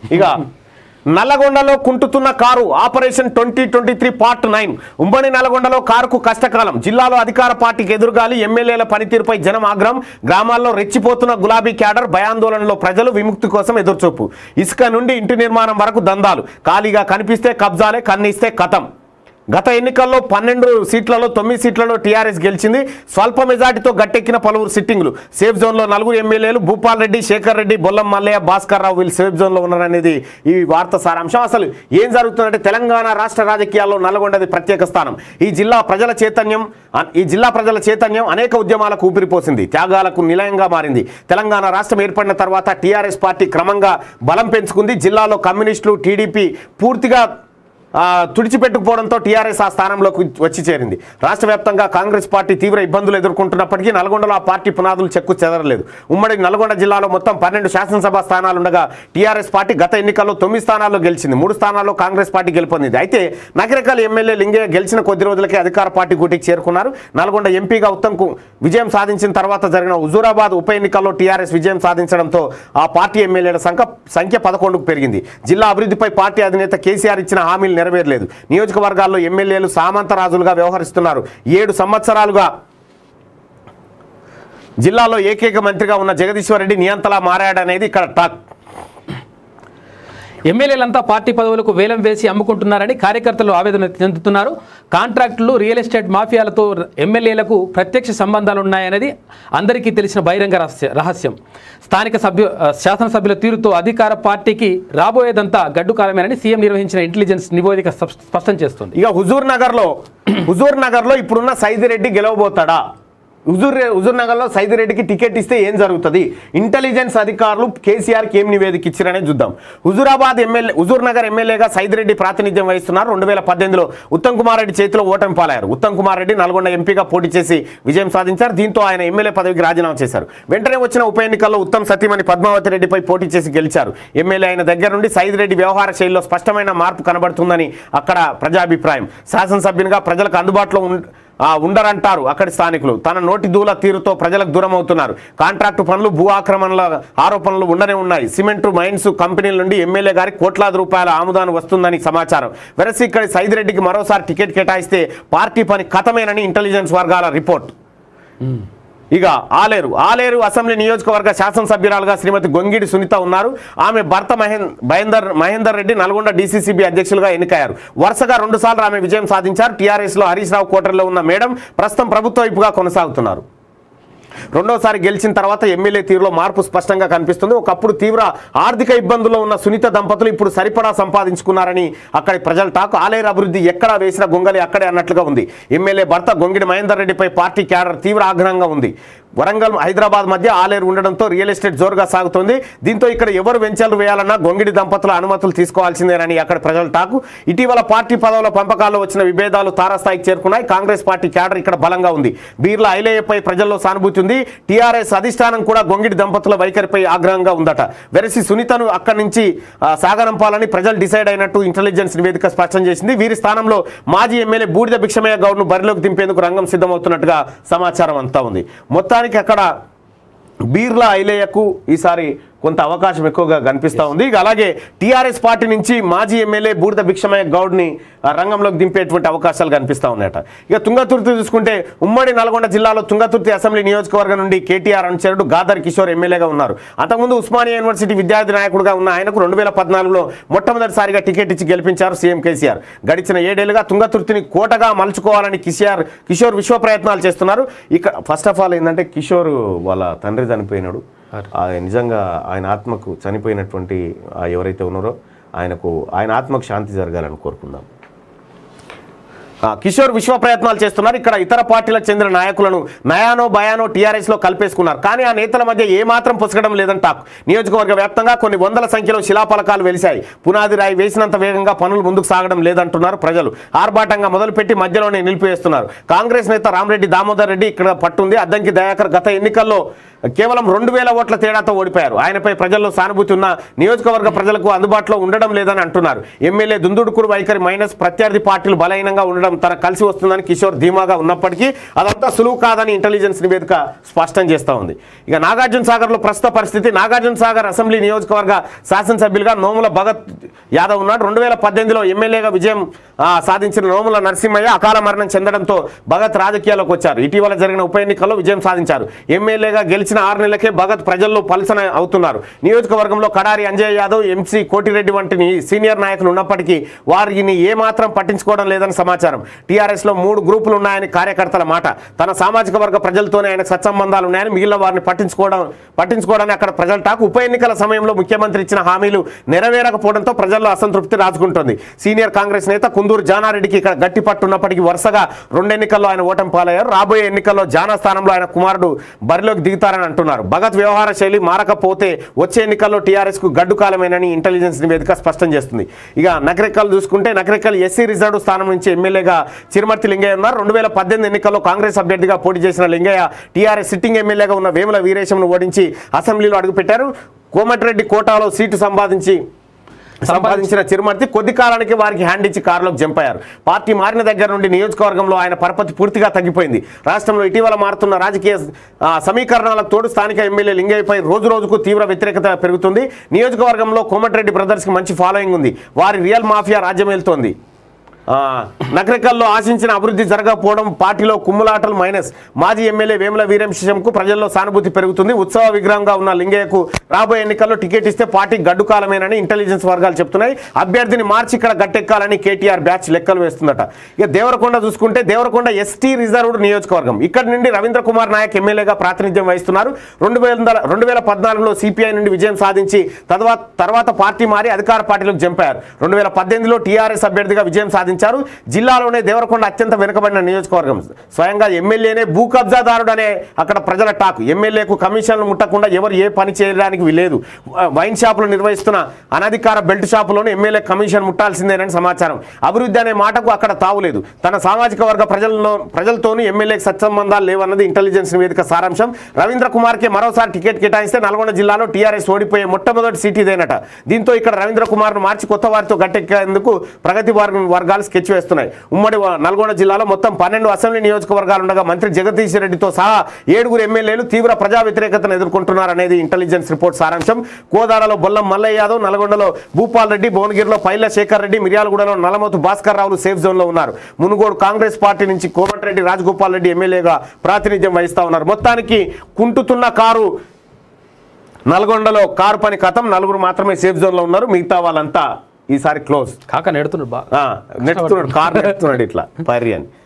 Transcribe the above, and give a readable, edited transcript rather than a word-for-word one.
ఇక నల్లగొండలో కుంటుతున్న కారు ఆపరేషన్ 2023 పార్ట్ 9 ఉమ్మడి నల్లగొండలో కారుకు కష్టకాలం జిల్లాలో అధికార పార్టీకి ఎదురుగాలి ఎమ్మెల్యేల పనితీరుపై జనం ఆగ్రహం గ్రామాల్లో రెచ్చిపోతున్న గులాబీ క్యాడర్ భయాందోళనలో ప్రజలు విముక్తి కోసం ఎదురుచూపు ఇసుక నుండి ఇంటి నిర్మాణం వరకు దందాలు ఖాళీగా కనిపిస్తే కబ్జాలే కన్నిస్తే కథం గత ఎన్నికల్లో 12 సీట్లలో 9 సీట్లలో టీఆర్ఎస్ గెలిచింది స్వల్ప మెజార్టీతో గట్టెక్కిన పలువురు సిట్టింగ్లు సేఫ్ జోన్లో 4 ఎమ్మెల్యేలు భూపాల్ రెడ్డి శేఖర్ రెడ్డి బొల్లం మల్లయ్య భాస్కర్ రావు వీళ్ళు సేఫ్ జోన్లో ఉన్నారనేది ఈ వార్త సారాంశం అసలు ఏం జరుగుతుందంటే తెలంగాణ రాష్ట్ర రాజకీయాల్లో నల్లగొండది ప్రత్యేక స్థానం ఈ జిల్లా ప్రజల చైతన్యం అనేక ఉద్యమాలకు ఊపిరిపోసింది త్యాగాలకు నిలయంగా మారింది తెలంగాణ రాష్ట్రం ఏర్పడిన తర్వాత టీఆర్ఎస్ పార్టీ క్రమంగా బలం పెంచుకుంది జిల్లాలో కమ్యూనిస్టులు టీడీపీ పూర్తిగా తుడిచిపెట్టుకుపోవడంతో టీఆర్ఎస్ ఆ స్థానంలోకి వచ్చి చేరింది రాష్ట్ర వ్యాప్తంగా కాంగ్రెస్ పార్టీ తీవ్ర ఇబ్బందులు ఎదుర్కొంటున్నప్పటికీ నల్గొండలో ఆ పార్టీ పునాదులు చెక్కు చెదరలేదు ఉమ్మడి నల్గొండ జిల్లాలో మొత్తం 12 శాసనసభ స్థానాలుండగా టీఆర్ఎస్ పార్టీ గత ఎన్నికల్లో 9 స్థానాల్లో గెలిచింది 3 స్థానాల్లో కాంగ్రెస్ పార్టీ గెలుపొందింది అయితే నగరకాల ఎమ్మెల్యే లింగయ్య గెలిచిన కొద్ది రోజులకే అధికార పార్టీ గూటికి చేరుకున్నారు నల్గొండ ఎంపీగా ఉత్తమ్కు విజయం సాధించిన తర్వాత జరిగిన హుజూరాబాద్ ఉప ఎన్నికల్లో టీఆర్ఎస్ విజయం సాధించడంతో ఆ పార్టీ ఎమ్మెల్యేల సంఖ్య 11కు పెరిగింది జిల్లా అభివృద్ధిపై పార్టీ అధినేత కేసీఆర్ ఇచ్చిన హామీలు నెరవేరలేదు నియోజకవర్గాల్లో ఎమ్మెల్యేలు సామంతరాజులుగా వ్యవహరిస్తున్నారు 7 సంవత్సరాలుగా జిల్లాలో ఏకైక మంత్రిగా ఉన్న జగదీశ్వర్ రెడ్డి నియంతలా మారాడనేది ఇక్కడ టాక్ ఎమ్మెల్యేలంతా పార్టీ పదవులకు వేలం వేసి అమ్ముకుంటున్నారని కార్యకర్తలు ఆవేదన చెందుతున్నారు కాంట్రాక్టులు రియల్ ఎస్టేట్ మాఫియాలతో ఎమ్మెల్యేలకు ప్రత్యక్ష సంబంధాలున్నాయనేది అందరికీ తెలిసిన బహిరంగ రహస్యం స్థానిక శాసనసభ్యుల తీరుతో అధికార పార్టీకి రాబోయేదంతా గడ్డు కాలమేనని సీఎం నిర్వహించిన ఇంటెలిజెన్స్ నివేదిక స్పష్టం చేస్తుంది ఇక హుజూర్ నగర్లో ఇప్పుడున్న సైదిరెడ్డి గెలవబోతాడా హుజూర్ నగర్లో సైదిరెడ్డికి టికెట్ ఇస్తే ఏం జరుగుతుంది ఇంటెలిజెన్స్ అధికారులు కేసీఆర్కి ఏం నివేదిక ఇచ్చారనే చూద్దాం హుజూర్ నగర్ ఎమ్మెల్యేగా సైదిరెడ్డి ప్రాతినిధ్యం వహిస్తున్నారు 2018లో ఉత్తమ్ కుమార్ రెడ్డి చేతిలో ఓటమి పాలయ్యారు ఉత్తమ్ కుమార్ రెడ్డి నల్గొండ ఎంపీగా పోటీ చేసి విజయం సాధించారు దీంతో ఆయన ఎమ్మెల్యే పదవికి రాజీనామా చేశారు వెంటనే వచ్చిన ఉప ఎన్నికల్లో ఉత్తమ్ సతీమణి పద్మావతి రెడ్డిపై పోటీ చేసి గెలిచారు ఎమ్మెల్యే అయిన దగ్గర నుండి సైదిరెడ్డి వ్యవహార శైలిలో స్పష్టమైన మార్పు కనబడుతుందని అక్కడ ప్రజాభిప్రాయం శాసనసభ్యునిగా ప్రజలకు అందుబాటులో ఉండరంటారు అక్కడి స్థానికులు తన నోటి దూల తీరుతో ప్రజలకు దూరం అవుతున్నారు కాంట్రాక్టు పనులు భూ ఆక్రమణల ఆరోపణలు ఉండనే ఉన్నాయి సిమెంటు మైన్స్ కంపెనీల నుండి ఎమ్మెల్యే గారికి కోట్లాది రూపాయల ఆముదాను వస్తుందని సమాచారం వెరసి ఇక్కడ సైదిరెడ్డికి మరోసారి టికెట్ కేటాయిస్తే పార్టీ పని ఖతమేనని ఇంటెలిజెన్స్ వర్గాల రిపోర్ట్ ఇక ఆలేరు అసెంబ్లీ నియోజకవర్గ శాసనసభ్యురాలుగా శ్రీమతి గొంగిడి సునీత ఉన్నారు ఆమె భర్త మహేందర్ రెడ్డి నల్గొండ డీసీసీబీ అధ్యక్షులుగా ఎన్నికయ్యారు వరుసగా 2 సార్లు ఆమె విజయం సాధించారు టీఆర్ఎస్లో హరీష్ రావు కోటర్లో ఉన్న మేడం ప్రస్తుతం ప్రభుత్వ వైపుగా కొనసాగుతున్నారు రెండోసారి గెలిచిన తర్వాత ఎమ్మెల్యే తీరులో మార్పు స్పష్టంగా కనిపిస్తుంది ఒకప్పుడు తీవ్ర ఆర్థిక ఇబ్బందుల్లో ఉన్న సునీత దంపతులు ఇప్పుడు సరిపడా సంపాదించుకున్నారని అక్కడి ప్రజల టాక్ ఆలేరు అభివృద్ధి ఎక్కడా వేసిన గొంగలి అక్కడే అన్నట్లుగా ఉంది ఎమ్మెల్యే భర్త గొంగిడి మహేందర్ రెడ్డిపై పార్టీ క్యాడర్ తీవ్ర ఆగ్రహంగా ఉంది వరంగల్ హైదరాబాద్ మధ్య ఆలేరు ఉండడంతో రియల్ ఎస్టేట్ జోరుగా సాగుతోంది దీంతో ఇక్కడ ఎవరు వెంచర్లు వేయాలన్నా గొంగిడి దంపతుల అనుమతులు తీసుకోవాల్సిందేనని అక్కడ ప్రజల టాకు ఇటీవల పార్టీ పదవుల పంపకాల్లో వచ్చిన విభేదాలు తారాస్థాయికి చేరుకున్నాయి కాంగ్రెస్ పార్టీ క్యాడర్ ఇక్కడ బలంగా ఉంది బీర్ల ఐలేయపై ప్రజల్లో సానుభూతి ఉంది టీఆర్ఎస్ అధిష్టానం కూడా గొంగిడి దంపతుల వైఖరిపై ఆగ్రహంగా ఉందట వెరసి సునీతను అక్కడి నుంచి సాగనంపాలని ప్రజలు డిసైడ్ అయినట్టు ఇంటెలిజెన్స్ నివేదిక స్పష్టం చేసింది వీరి స్థానంలో మాజీ ఎమ్మెల్యే బూడిద భిక్షమయ్య గౌడ్ను బరిలోకి దింపేందుకు రంగం సిద్ధమవుతున్నట్టుగా సమాచారం అంతా ఉంది మొత్తానికి అక్కడ బీర్ల ఐలేయకు ఈసారి కొంత అవకాశం ఎక్కువగా కనిపిస్తూ ఉంది ఇక అలాగే టీఆర్ఎస్ పార్టీ నుంచి మాజీ ఎమ్మెల్యే బూడిద భిక్షమయ్య గౌడ్ని రంగంలోకి దింపేటువంటి అవకాశాలు కనిపిస్తూ ఉన్నాయట ఇక తుంగతుర్తి చూసుకుంటే ఉమ్మడి నల్గొండ జిల్లాలో తుంగతుర్తి అసెంబ్లీ నియోజకవర్గం నుండి కేటీఆర్ అనుచరుడు గాదర్ కిషోర్ ఎమ్మెల్యేగా ఉన్నారు అంతకుముందు ఉస్మానియా యూనివర్సిటీ విద్యార్థి నాయకుడుగా ఉన్న ఆయనకు 2014లో మొట్టమొదటిసారిగా టికెట్ ఇచ్చి గెలిపించారు సీఎం కేసీఆర్ గడిచిన 7 ఏళ్లుగా తుంగతుర్తిని కోటగా మలుచుకోవాలని కిషోర్ విశ్వ ప్రయత్నాలు చేస్తున్నారు ఇక ఫస్ట్ ఆఫ్ ఆల్ ఏంటంటే కిషోర్ వాళ్ళ తండ్రి చనిపోయినాడు నిజంగా ఆయన ఆత్మకు చనిపోయినటువంటి ఎవరైతే ఉన్నారో ఆయన ఆత్మకు శాంతి జరగాలని కోరుకుందాం కిషోర్ విశ్వ ప్రయత్నాలు చేస్తున్నారు ఇక్కడ ఇతర పార్టీలకు చెందిన నాయకులను నయానో భయానో టీఆర్ఎస్లో కలిపేసుకున్నారు కానీ ఆ నేతల మధ్య ఏమాత్రం పొసగడం లేదని టాక్ నియోజకవర్గ వ్యాప్తంగా కొన్ని వందల సంఖ్యలో శిలాఫలకాలు వెలిశాయి పునాది రాయి వేసినంత వేగంగా పనులు ముందుకు సాగడం లేదంటున్నారు ప్రజలు ఆర్భాటంగా మొదలుపెట్టి మధ్యలోనే నిలిపివేస్తున్నారు కాంగ్రెస్ నేత రామరెడ్డి దామోదర్ రెడ్డి ఇక్కడ పట్టుంది అద్దంకి దయాకర్ గత ఎన్నికల్లో కేవలం 2000 ఓట్ల తేడాతో ఓడిపోయారు. ఆయనపై ప్రజల్లో సానుభూతి ఉన్న నియోజకవర్గ ప్రజలకు అందుబాటులో ఉండడం లేదని అంటున్నారు. ఎమ్మెల్యే దుందుడుకుడు వైఖరి మైనస్ ప్రత్యర్థి పార్టీలు బలహీనంగా ఉండడం తన కలిసి వస్తుందని కిషోర్ ధీమాగా ఉన్నప్పటికీ అదంతా సులువు కాదని ఇంటెలిజెన్స్ నివేదిక స్పష్టం చేస్తూ ఉంది. ఇక నాగార్జున సాగర్లో ప్రస్తుత పరిస్థితి. నాగార్జున సాగర్ అసెంబ్లీ నియోజకవర్గ శాసనసభ్యులుగా నోముల భగత్ యాదవ్ ఉన్నాడు. 2018లో ఎమ్మెల్యేగా విజయం సాధించిన నోముల నరసింహయ్య అకాల మరణం చెందడంతో భగత్ రాజకీయాల్లోకి వచ్చారు. ఇటీవల జరిగిన ఉప ఎన్నికల్లో విజయం సాధించారు. ఎమ్మెల్యేగా గెలిచిన 6 నెలలకే భగత్ ప్రజల్లో పలుసన అవుతున్నారు. నియోజకవర్గంలో కడారి అంజయ్ యాదవ్, ఎంసీ కోటిరెడ్డి వంటి సీనియర్ నాయకులు ఉన్నప్పటికీ వారిని ఏమాత్రం పట్టించుకోవడం లేదని సమాచారం. టీఆర్ఎస్లో 3 గ్రూపులు ఉన్నాయని కార్యకర్తల మాట. తన సామాజిక వర్గ ప్రజలతోనే ఆయనకు సత్సంబంధాలు ఉన్నాయని, మిగిలిన వారిని పట్టించుకోవడానికి అక్కడ ప్రజల టాకు. ఉప ఎన్నికల సమయంలో ముఖ్యమంత్రి ఇచ్చిన హామీలు నెరవేరకపోవడంతో ప్రజల్లో అసంతృప్తి రాజుకుంటోంది. సీనియర్ కాంగ్రెస్ నేత కుందూరు జానారెడ్డికి ఇక్కడ గట్టి పట్టున్నప్పటికీ వరుసగా 2 ఎన్నికల్లో ఆయన ఓటమి పాలయ్యారు. రాబోయే ఎన్నికల్లో జానా స్థానంలో ఆయన కుమారుడు బరిలోకి దిగుతారని అంటున్నారు. భగత్ వ్యవహార శైలి మారకపోతే వచ్చే ఎన్నికల్లో టీఆర్ఎస్కు గడ్డు కాలమేనని ఇంటెలిజెన్స్ నివేదిక స్పష్టం చేస్తుంది. ఇక నకరికల్ చూసుకుంటే నకరికల్ ఎస్సీ రిజర్వ్డ్ స్థానం నుంచి ఎమ్మెల్యేగా చిరుమర్తి లింగయ్య ఉన్నారు. 2018 ఎన్నికల్లో కాంగ్రెస్ అభ్యర్థిగా పోటీ చేసిన లింగయ్య టీఆర్ఎస్ సిట్టింగ్ ఎమ్మెల్యేగా ఉన్న వేముల వీరేశంను ఓడించి అసెంబ్లీలో అడుగుపెట్టారు. కోమటిరెడ్డి కోటాలో సీటు సంపాదించిన చిరుమర్తి కొద్ది కాలానికి వారికి హ్యాండ్ ఇచ్చి కారులోకి జంప్ అయ్యారు. పార్టీ మారిన దగ్గర నుండి నియోజకవర్గంలో ఆయన పరపతి పూర్తిగా తగ్గిపోయింది. రాష్ట్రంలో ఇటీవల మారుతున్న రాజకీయ సమీకరణాలకు తోడు స్థానిక ఎమ్మెల్యే లింగయ్యపై రోజు రోజుకు తీవ్ర వ్యతిరేకత పెరుగుతుంది. నియోజకవర్గంలో కోమటిరెడ్డి బ్రదర్స్కి మంచి ఫాలోయింగ్ ఉంది. వారి రియల్ మాఫియా రాజ్యమేలుతోంది. నకరికల్లో ఆశించిన అభివృద్ధి జరగకపోవడం, పార్టీలో కుమ్ములాటలు మైనస్. మాజీ ఎమ్మెల్యే వేముల వీరేశంకు ప్రజల్లో సానుభూతి పెరుగుతుంది. ఉత్సవ విగ్రహంగా ఉన్న లింగయ్యకు రాబోయే ఎన్నికల్లో టికెట్ ఇస్తే పార్టీ గడ్డు కాలమేనని ఇంటెలిజెన్స్ వర్గాలు చెప్తున్నాయి. అభ్యర్థిని మార్చి ఇక్కడ గట్టెక్కాలని కేటీఆర్ బ్యాచ్ లెక్కలు వేస్తుందట. ఇక దేవరకొండ చూసుకుంటే దేవరకొండ ఎస్టీ రిజర్వ్డ్ నియోజకవర్గం. ఇక్కడ నుండి రవీంద్ర కుమార్ నాయక్ ఎమ్మెల్యేగా ప్రాతినిధ్యం వహిస్తున్నారు. 2014లో సిపిఐ నుండి విజయం సాధించి తర్వాత పార్టీ మారి అధికార పార్టీలోకి జంప్ అయ్యారు. 2018లో టీఆర్ఎస్ అభ్యర్థిగా విజయం సాధించారు. జిల్లాలోనే దేవరకొండ అత్యంత వెనుకబడిన నియోజకవర్గం. స్వయంగా ఎమ్మెల్యేనే భూ కబ్జాదారుడనే అక్కడ ప్రజల టాక్. ఎమ్మెల్యేకు కమిషన్లు ముట్టకుండా ఎవరు ఏ పని చేయడానికి లేదు. వైన్ షాపులు నిర్వహిస్తున్న అనధికార బెల్ట్ షాపులోనే ఎమ్మెల్యే కమిషన్ ముట్టాల్సిందేనని సమాచారం. అభివృద్ధి అనే మాటకు అక్కడ తావులేదు. తన సామాజిక వర్గ ప్రజలతోనూ ఎమ్మెల్యేకి సత్సంబంధాలు లేవన్నది ఇంటెలిజెన్స్ నివేదిక సారాంశం. రవీంద్ర కుమార్కి మరోసారి టికెట్ కేటాయిస్తే నల్గొండ జిల్లాలో టీఆర్ఎస్ ఓడిపోయే మొట్టమొదటి సీట్ ఇదేనట. దీంతో ఇక్కడ రవీంద్ర కుమార్ను మార్చి కొత్త వారితో గట్టెక్కేందుకు ప్రగతి వర్గాలు స్కెచ్ వేస్తున్నాయి. ఉమ్మడి నల్గొండ జిల్లాలో మొత్తం 12 అసెంబ్లీ నియోజకవర్గాలు ఉండగా మంత్రి జగదీష్ రెడ్డితో సహా 7 ఎమ్మెల్యేలు తీవ్ర ప్రజా వ్యతిరేకతను ఎదుర్కొంటున్నారనేది ఇంటెలిజెన్స్ రిపోర్ట్ సారాంశం. కోదాడలో బొల్లం మల్లయ్య యాదవ్, నల్గొండలో భూపాల్ రెడ్డి, భువనగిరిలో పైల శేఖర్ రెడ్డి, మిర్యాలగూడలో నల్లమోతు భాస్కర్ రావులు సేఫ్ జోన్లో ఉన్నారు. మునుగోడు కాంగ్రెస్ పార్టీ నుంచి కోమటిరెడ్డి రాజగోపాల్ రెడ్డి ఎమ్మెల్యేగా ప్రాతినిధ్యం వహిస్తా ఉన్నారు. మొత్తానికి కుంటుతున్న కారు నల్గొండలో కారు పని కథం. 4 మాత్రమే సేఫ్ జోన్లో ఉన్నారు. మిగతా వాళ్ళంతా ఈసారి క్లోజ్. కాక నెడుతున్నాడు కార్ నెడుతున్నాడు ఇట్లా పర్యాన్ని.